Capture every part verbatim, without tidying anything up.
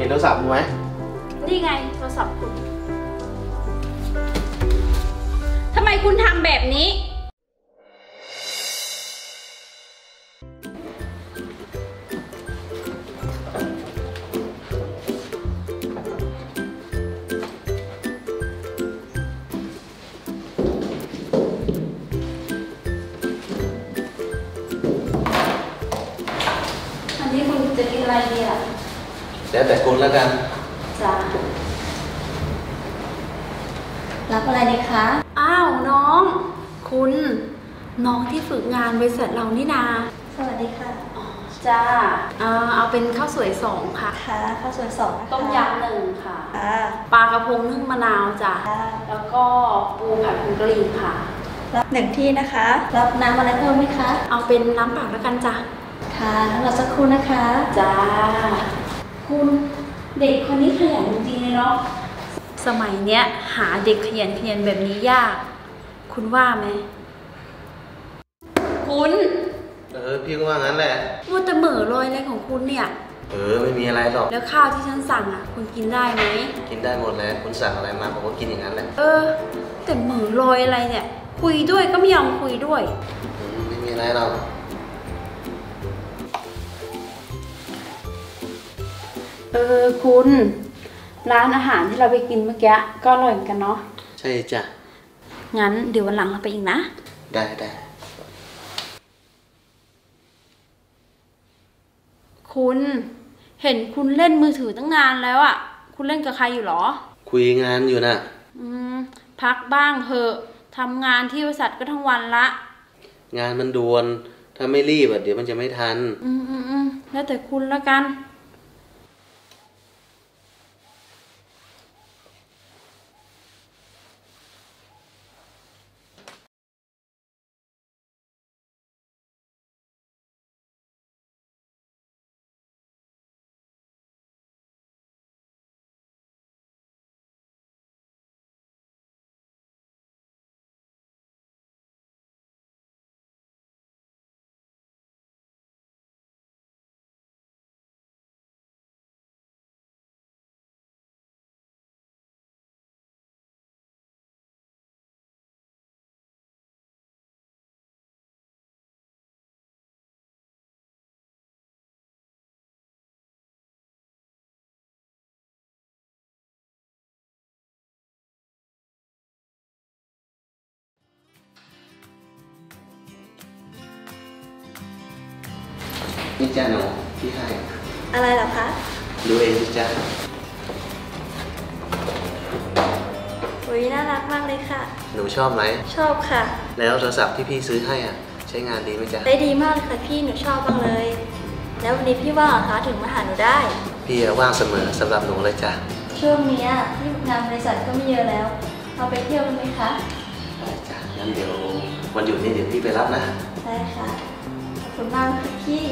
เห็นโทรศัพท์ไหมนี่ไงโทรศัพท์คุณทำไมคุณทำแบบนี้อันนี้คุณจะกินอะไรดีล่ะแล้วแต่คุณแล้วกันจ้ารับอะไรดีคะอ้าวน้องคุณน้องที่ฝึกงานบริษัทเรานี่นาสวัสดีค่ะอ๋อจ้าเอาเอาเป็นข้าวสวยสองค่ะค่ะข้าวสวยสองต้มยำหนึ่งค่ะปลากระพงนึ่งมะนาวจ้ะแล้วก็ปูผัดผงกะหรี่ค่ะรับหนึ่งที่นะคะรับน้ำอะไรเพิ่มไหมคะเอาเป็นน้ำเปล่าแล้วกันจ้ะค่ะรอสักครู่นะคะจ้าคุณเด็กคนนี้ขยันจริงๆเลยเนาะสมัยเนี้ยหาเด็กขยันขยันแบบนี้ยากคุณว่าไหมคุณเออพี่ก็ว่างั้นแหละมัวแต่เหม่อลอยอะไรของคุณเนี่ยเออไม่มีอะไรหรอกแล้วข้าวที่ฉันสั่งอ่ะคุณกินได้ไหมกินได้หมดเลยคุณสั่งอะไรมาผมก็กินอย่างนั้นแหละเออแต่เหม่อลอยอะไรเนี่ยคุยด้วยก็ไม่ยอมคุยด้วยไม่มีอะไรหรอกเออคุณร้านอาหารที่เราไปกินเมื่อกี้ก็อร่อยเหมือนกันเนาะใช่จ้ะงั้นเดี๋ยววันหลังเราไปอีกนะได้ได้คุณเห็นคุณเล่นมือถือตั้งนานแล้วอ่ะคุณเล่นกับใครอยู่หรอคุยงานอยู่นะอืมพักบ้างเถอะทำงานที่บริษัทก็ทั้งวันละงานมันด่วนถ้าไม่รีบอ่ะเดี๋ยวมันจะไม่ทันอืมอืมอืมแล้วแต่คุณละกันนี่จ้าหนูพี่ให้อะไรหรอคะดูเองจ้าอุ้ยน่ารักมากเลยค่ะหนูชอบไหมชอบค่ะแล้วโทรศัพท์ที่พี่ซื้อให้อ่ะใช้งานดีไหมจ๊ะได้ดีมากเลยค่ะพี่หนูชอบมากเลยแล้ววันนี้พี่ว่างเหรอคะถึงมาหาหนูได้พี่ว่างเสมอสำหรับหนูเลยจ้ะช่วงนี้ที่งานบริษัทก็ไม่เยอะแล้วเราไปเที่ยวกันไหมคะได้จ้ะงั้นเดี๋ยววันหยุดนี้เดี๋ยวพี่ไปรับนะได้ค่ะขอบคุณมากค่ะพี่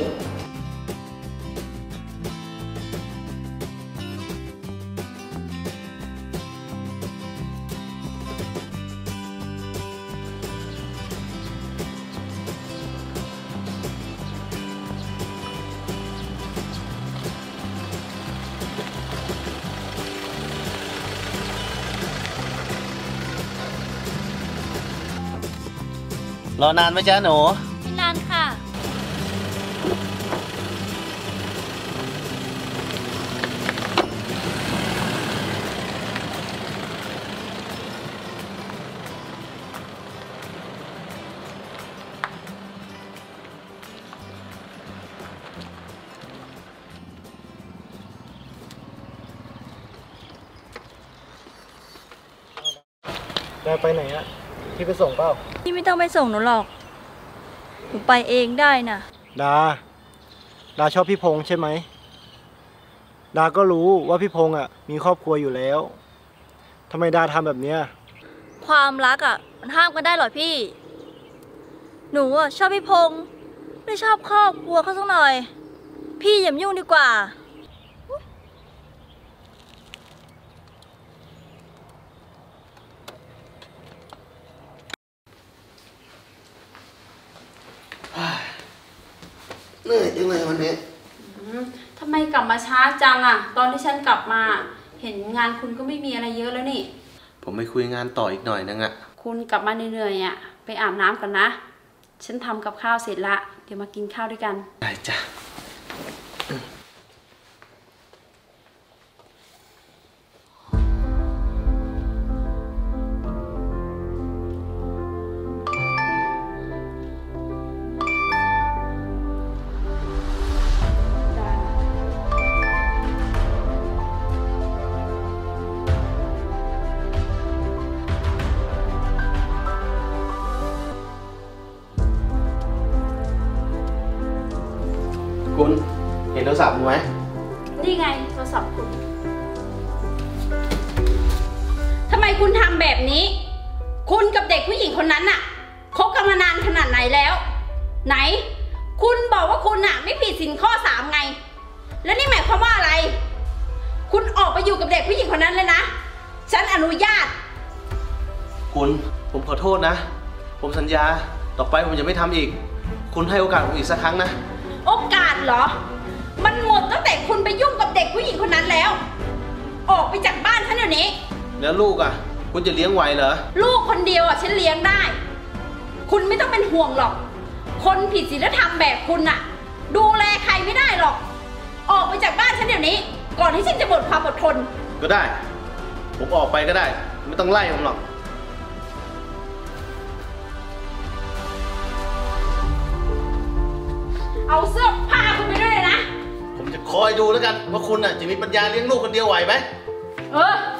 รอนานไหมจ๊ะหนูไม่นานค่ะได้ไปไหนอะพี่ไปส่งเปล่าพี่ไม่ต้องไปส่งหนูหรอกหนูไปเองได้นะดาดาชอบพี่พงษ์ใช่ไหมดาก็รู้ว่าพี่พงษ์อ่ะมีครอบครัวอยู่แล้วทำไมดาทำแบบเนี้ยความรักอ่ะมันห้ามกันได้หรอพี่หนูอ่ะชอบพี่พงษ์ไม่ชอบครอบครัวเขาสักหน่อยพี่อย่ายุ่งดีกว่าเหนื่อยจังเลยวันนี้ทำไไมกลับมาช้าจังอะตอนที่ฉันกลับมาเห็นงานคุณก็ไม่มีอะไรเยอะแล้วนี่ผมไปคุยงานต่ออีกหน่อยนึงอะคุณกลับมาเหนื่อยๆอะไปอาบน้ำก่อนนะฉันทำกับข้าวเสร็จละเดี๋ยวมากินข้าวด้วยกันได้จ้ะคุณเห็นโทรศัพท์ไหมนี่ไงโทรศัพท์คุณทำไมคุณทำแบบนี้คุณกับเด็กผู้หญิงคนนั้นน่ะคบกันมานานขนาดไหนแล้วไหนคุณบอกว่าคุณน่ะไม่ผิดสินข้อสามไงแล้วนี่หมายความว่าอะไรคุณออกไปอยู่กับเด็กผู้หญิงคนนั้นเลยนะฉันอนุญาตคุณผมขอโทษนะผมสัญญาต่อไปผมจะไม่ทำอีกคุณให้โอกาสผมอีกสักครั้งนะโอกาสเหรอมันหมดตั้งแต่คุณไปยุ่งกับเด็กผู้หญิงคนนั้นแล้วออกไปจากบ้านฉันเดี๋ยวนี้แล้วลูกอ่ะคุณจะเลี้ยงไหวเหรอลูกคนเดียวอ่ะฉันเลี้ยงได้คุณไม่ต้องเป็นห่วงหรอกคนผิดศีลธรรมแบบคุณอ่ะดูแลใครไม่ได้หรอกออกไปจากบ้านฉันเดี๋ยวนี้ก่อนที่ฉันจะหมดความอดทนก็ได้ผมออกไปก็ได้ไม่ต้องไล่ผมหรอกเอาเสื้อผ้าคุณไปด้วยเลยนะผมจะคอยดูแล้วกันว่าคุณน่ะจะมีปัญญาเลี้ยงลูกคนเดียวไหวไหมเออ